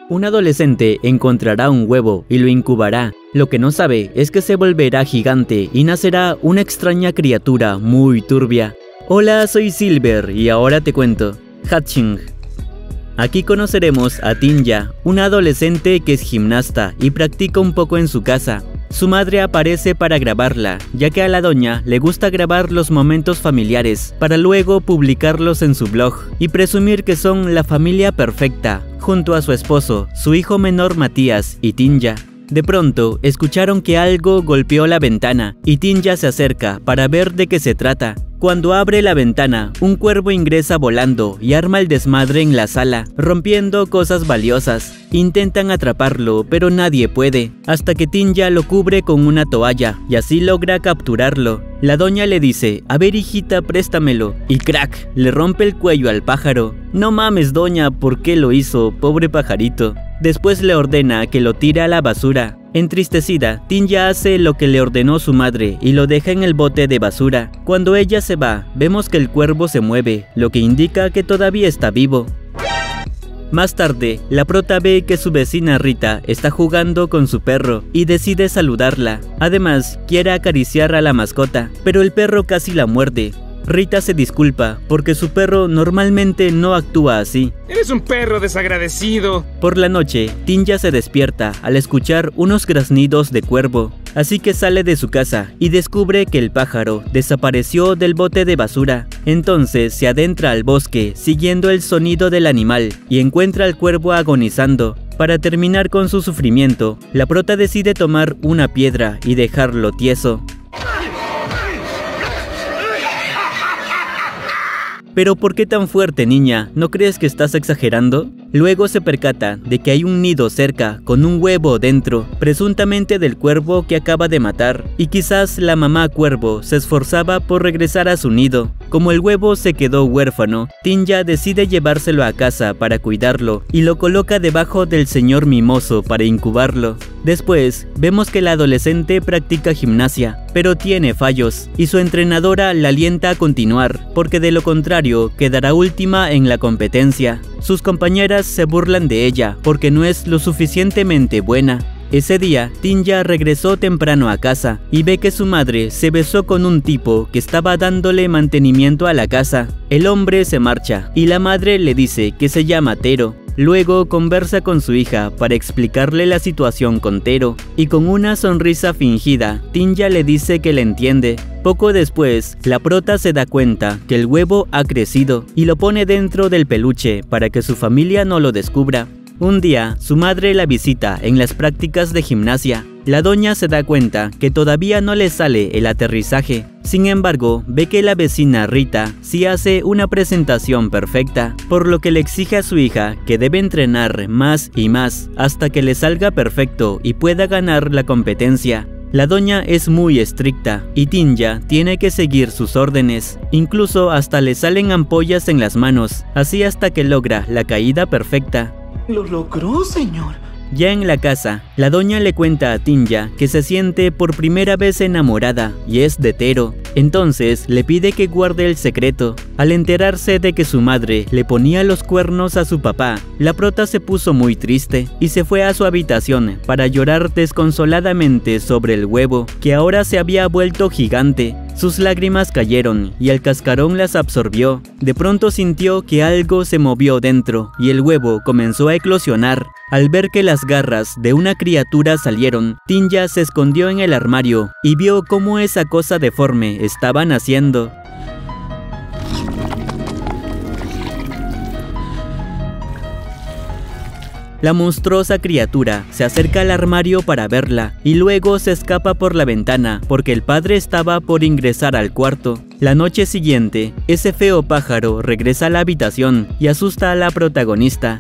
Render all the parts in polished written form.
Un adolescente encontrará un huevo y lo incubará. Lo que no sabe es que se volverá gigante y nacerá una extraña criatura muy turbia. Hola, soy Silver y ahora te cuento. Hatching. Aquí conoceremos a Tinya, una adolescente que es gimnasta y practica un poco en su casa. Su madre aparece para grabarla, ya que a la doña le gusta grabar los momentos familiares, para luego publicarlos en su blog y presumir que son la familia perfecta, junto a su esposo, su hijo menor Matías y Tinya. De pronto, escucharon que algo golpeó la ventana y Tinya se acerca para ver de qué se trata. Cuando abre la ventana, un cuervo ingresa volando y arma el desmadre en la sala, rompiendo cosas valiosas. Intentan atraparlo, pero nadie puede, hasta que Tinya lo cubre con una toalla y así logra capturarlo. La doña le dice, a ver hijita, préstamelo, y crack, le rompe el cuello al pájaro. No mames doña, ¿por qué lo hizo? Pobre pajarito. Después le ordena que lo tire a la basura. Entristecida, Tinya hace lo que le ordenó su madre y lo deja en el bote de basura. Cuando ella se va, vemos que el cuervo se mueve, lo que indica que todavía está vivo. Más tarde, la prota ve que su vecina Rita está jugando con su perro y decide saludarla. Además, quiere acariciar a la mascota, pero el perro casi la muerde. Rita se disculpa porque su perro normalmente no actúa así. ¡Eres un perro desagradecido! Por la noche, Tinya se despierta al escuchar unos graznidos de cuervo, así que sale de su casa y descubre que el pájaro desapareció del bote de basura. Entonces se adentra al bosque siguiendo el sonido del animal y encuentra al cuervo agonizando. Para terminar con su sufrimiento, la prota decide tomar una piedra y dejarlo tieso. ¿Pero por qué tan fuerte, niña? ¿No crees que estás exagerando? Luego se percata de que hay un nido cerca con un huevo dentro, presuntamente del cuervo que acaba de matar, y quizás la mamá cuervo se esforzaba por regresar a su nido. Como el huevo se quedó huérfano, Tinya decide llevárselo a casa para cuidarlo y lo coloca debajo del señor mimoso para incubarlo. Después, vemos que la adolescente practica gimnasia, pero tiene fallos, y su entrenadora la alienta a continuar, porque de lo contrario quedará última en la competencia. Sus compañeras se burlan de ella porque no es lo suficientemente buena. Ese día, Tinya regresó temprano a casa y ve que su madre se besó con un tipo que estaba dándole mantenimiento a la casa. El hombre se marcha y la madre le dice que se llama Tero. Luego conversa con su hija para explicarle la situación con Tero, y con una sonrisa fingida, Tinya le dice que le entiende. Poco después, la prota se da cuenta que el huevo ha crecido y lo pone dentro del peluche para que su familia no lo descubra. Un día, su madre la visita en las prácticas de gimnasia. La doña se da cuenta que todavía no le sale el aterrizaje. Sin embargo, ve que la vecina Rita sí hace una presentación perfecta, por lo que le exige a su hija que debe entrenar más y más hasta que le salga perfecto y pueda ganar la competencia. La doña es muy estricta y Tinya tiene que seguir sus órdenes, incluso hasta le salen ampollas en las manos, así hasta que logra la caída perfecta. Lo logró, señor. Ya en la casa, la doña le cuenta a Tinya que se siente por primera vez enamorada y es de Tero. Entonces le pide que guarde el secreto. Al enterarse de que su madre le ponía los cuernos a su papá, la prota se puso muy triste y se fue a su habitación para llorar desconsoladamente sobre el huevo, que ahora se había vuelto gigante. Sus lágrimas cayeron y el cascarón las absorbió. De pronto sintió que algo se movió dentro y el huevo comenzó a eclosionar. Al ver que las garras de una criatura salieron, Tinya se escondió en el armario y vio cómo esa cosa deforme estaba naciendo. La monstruosa criatura se acerca al armario para verla y luego se escapa por la ventana porque el padre estaba por ingresar al cuarto. La noche siguiente, ese feo pájaro regresa a la habitación y asusta a la protagonista.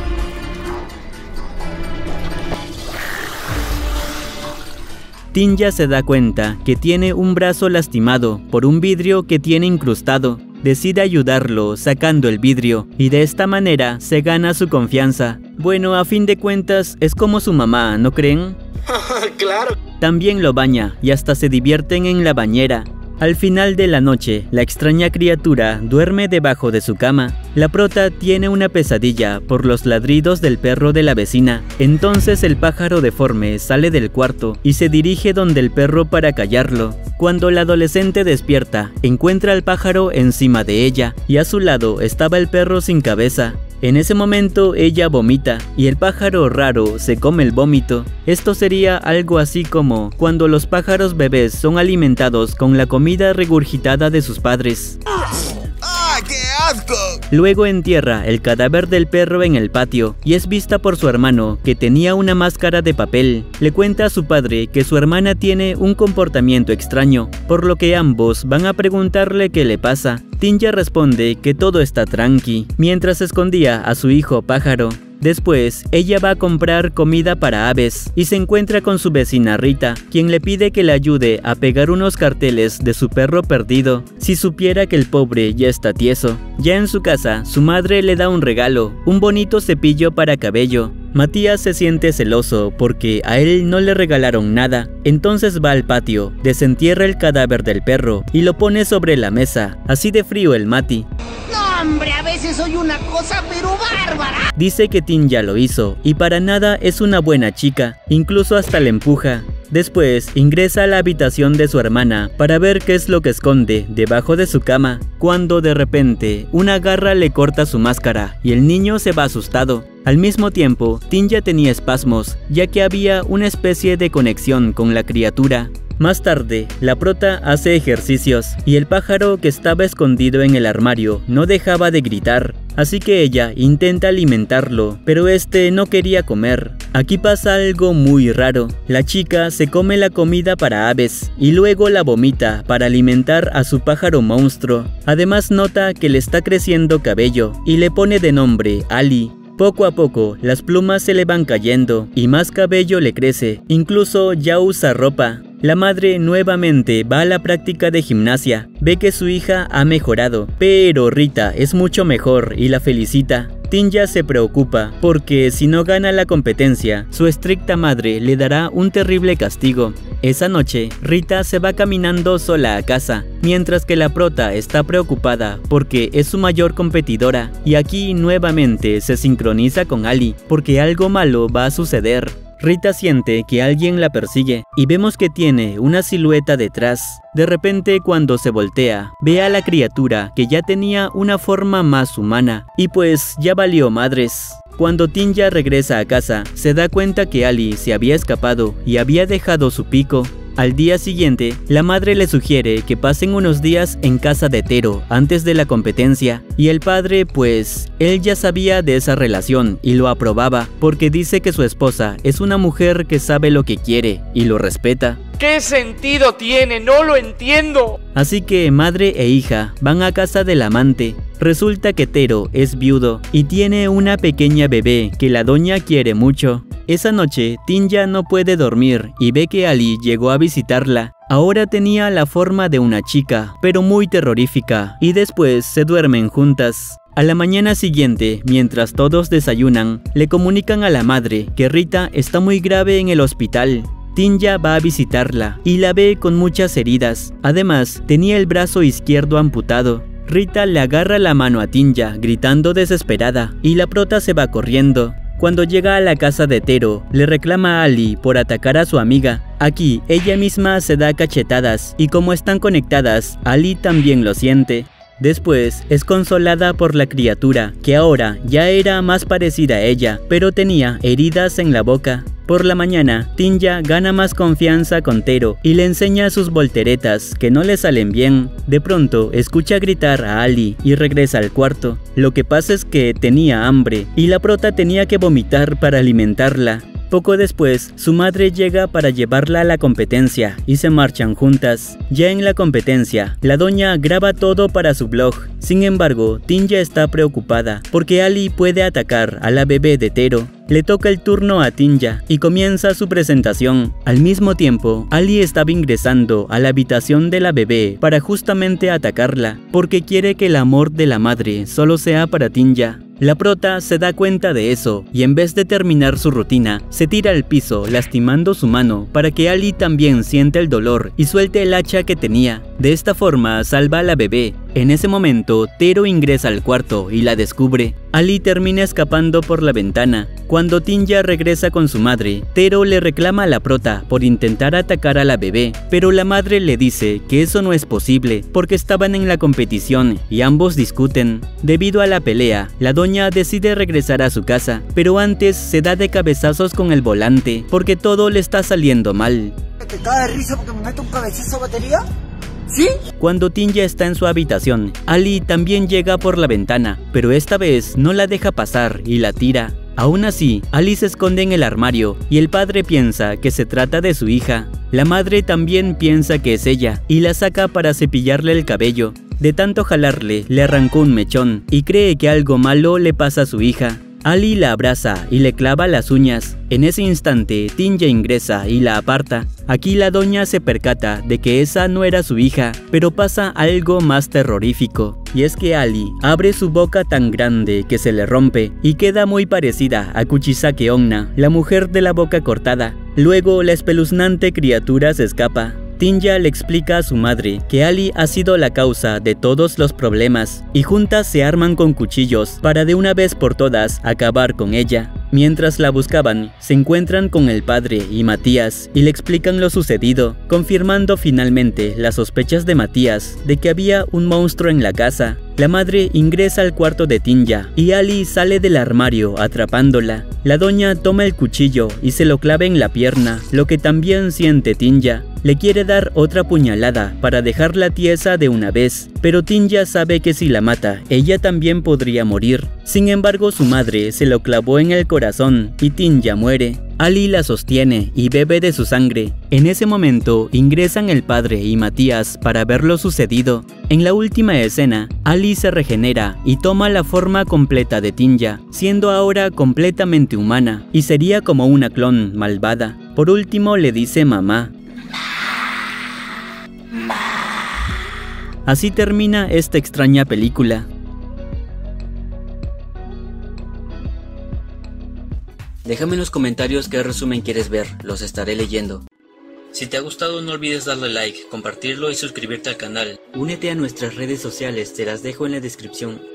Tinya se da cuenta que tiene un brazo lastimado por un vidrio que tiene incrustado. Decide ayudarlo sacando el vidrio y de esta manera se gana su confianza. Bueno, a fin de cuentas es como su mamá, ¿no creen? ¡Claro! También lo baña y hasta se divierten en la bañera. Al final de la noche, la extraña criatura duerme debajo de su cama. La prota tiene una pesadilla por los ladridos del perro de la vecina. Entonces el pájaro deforme sale del cuarto y se dirige donde el perro para callarlo. Cuando la adolescente despierta, encuentra al pájaro encima de ella y a su lado estaba el perro sin cabeza. En ese momento ella vomita y el pájaro raro se come el vómito. Esto sería algo así como cuando los pájaros bebés son alimentados con la comida regurgitada de sus padres. ¡Ah, qué asco! Luego entierra el cadáver del perro en el patio y es vista por su hermano, que tenía una máscara de papel. Le cuenta a su padre que su hermana tiene un comportamiento extraño, por lo que ambos van a preguntarle qué le pasa. Tinja responde que todo está tranqui, mientras escondía a su hijo pájaro. Después, ella va a comprar comida para aves y se encuentra con su vecina Rita, quien le pide que le ayude a pegar unos carteles de su perro perdido, si supiera que el pobre ya está tieso. Ya en su casa, su madre le da un regalo, un bonito cepillo para cabello. Matías se siente celoso porque a él no le regalaron nada, entonces va al patio, desentierra el cadáver del perro y lo pone sobre la mesa, así de frío el Mati. Hombre, a veces soy una cosa pero bárbara. Dice que Tinja lo hizo y para nada es una buena chica, incluso hasta le empuja. Después ingresa a la habitación de su hermana para ver qué es lo que esconde debajo de su cama, cuando de repente una garra le corta su máscara y el niño se va asustado. Al mismo tiempo, Tinja tenía espasmos, ya que había una especie de conexión con la criatura. Más tarde, la prota hace ejercicios y el pájaro que estaba escondido en el armario no dejaba de gritar, así que ella intenta alimentarlo, pero este no quería comer. Aquí pasa algo muy raro. La chica se come la comida para aves y luego la vomita para alimentar a su pájaro monstruo. Además nota que le está creciendo cabello y le pone de nombre Ali. Poco a poco, las plumas se le van cayendo y más cabello le crece, incluso ya usa ropa. La madre nuevamente va a la práctica de gimnasia, ve que su hija ha mejorado, pero Rita es mucho mejor y la felicita. Tinja se preocupa porque si no gana la competencia, su estricta madre le dará un terrible castigo. Esa noche, Rita se va caminando sola a casa, mientras que la prota está preocupada porque es su mayor competidora y aquí nuevamente se sincroniza con Ali porque algo malo va a suceder. Rita siente que alguien la persigue y vemos que tiene una silueta detrás. De repente, cuando se voltea, ve a la criatura que ya tenía una forma más humana y pues ya valió madres. Cuando Tinja regresa a casa, se da cuenta que Ali se había escapado y había dejado su pico. Al día siguiente, la madre le sugiere que pasen unos días en casa de Tero antes de la competencia y el padre pues, él ya sabía de esa relación y lo aprobaba porque dice que su esposa es una mujer que sabe lo que quiere y lo respeta. ¿Qué sentido tiene? No lo entiendo. Así que madre e hija van a casa del amante. Resulta que Tero es viudo y tiene una pequeña bebé que la doña quiere mucho. Esa noche, Tinja no puede dormir y ve que Ali llegó a visitarla. Ahora tenía la forma de una chica, pero muy terrorífica, y después se duermen juntas. A la mañana siguiente, mientras todos desayunan, le comunican a la madre que Rita está muy grave en el hospital. Tinja va a visitarla y la ve con muchas heridas. Además, tenía el brazo izquierdo amputado. Rita le agarra la mano a Tinja, gritando desesperada, y la prota se va corriendo. Cuando llega a la casa de Tero, le reclama a Ali por atacar a su amiga. Aquí, ella misma se da cachetadas y como están conectadas, Ali también lo siente. Después, es consolada por la criatura, que ahora ya era más parecida a ella, pero tenía heridas en la boca. Por la mañana, Tinja gana más confianza con Tero y le enseña sus volteretas que no le salen bien. De pronto, escucha gritar a Ali y regresa al cuarto. Lo que pasa es que tenía hambre y la prota tenía que vomitar para alimentarla. Poco después, su madre llega para llevarla a la competencia y se marchan juntas. Ya en la competencia, la doña graba todo para su blog. Sin embargo, Tinja está preocupada porque Ali puede atacar a la bebé de Tero. Le toca el turno a Tinja y comienza su presentación. Al mismo tiempo, Ali estaba ingresando a la habitación de la bebé para justamente atacarla, porque quiere que el amor de la madre solo sea para Tinja. La prota se da cuenta de eso y en vez de terminar su rutina, se tira al piso lastimando su mano para que Ali también sienta el dolor y suelte el hacha que tenía. De esta forma salva a la bebé. En ese momento, Tero ingresa al cuarto y la descubre. Ali termina escapando por la ventana. Cuando Tinya regresa con su madre, Tero le reclama a la prota por intentar atacar a la bebé, pero la madre le dice que eso no es posible porque estaban en la competición y ambos discuten. Debido a la pelea, la doña decide regresar a su casa, pero antes se da de cabezazos con el volante porque todo le está saliendo mal. ¿Te cae de risa porque me meto un cabezazo a batería? ¿Sí? Cuando Tinya está en su habitación, Ali también llega por la ventana, pero esta vez no la deja pasar y la tira. Aún así, Ali se esconde en el armario y el padre piensa que se trata de su hija. La madre también piensa que es ella y la saca para cepillarle el cabello. De tanto jalarle, le arrancó un mechón y cree que algo malo le pasa a su hija. Ali la abraza y le clava las uñas. En ese instante, Tinya ingresa y la aparta. Aquí la doña se percata de que esa no era su hija, pero pasa algo más terrorífico. Y es que Ali abre su boca tan grande que se le rompe y queda muy parecida a Kuchisake Onna, la mujer de la boca cortada. Luego la espeluznante criatura se escapa. Tinya le explica a su madre que Ali ha sido la causa de todos los problemas y juntas se arman con cuchillos para de una vez por todas acabar con ella. Mientras la buscaban, se encuentran con el padre y Matías y le explican lo sucedido, confirmando finalmente las sospechas de Matías de que había un monstruo en la casa. La madre ingresa al cuarto de Tinya y Ali sale del armario atrapándola. La doña toma el cuchillo y se lo clava en la pierna, lo que también siente Tinya. Le quiere dar otra puñalada para dejarla tiesa de una vez, pero Tinya sabe que si la mata, ella también podría morir. Sin embargo, su madre se lo clavó en el corazón y Tinya muere. Ali la sostiene y bebe de su sangre. En ese momento ingresan el padre y Matías para ver lo sucedido. En la última escena, Ali se regenera y toma la forma completa de Tinya, siendo ahora completamente humana y sería como una clon malvada. Por último le dice mamá. Así termina esta extraña película. Déjame en los comentarios qué resumen quieres ver, los estaré leyendo. Si te ha gustado no olvides darle like, compartirlo y suscribirte al canal. Únete a nuestras redes sociales, te las dejo en la descripción.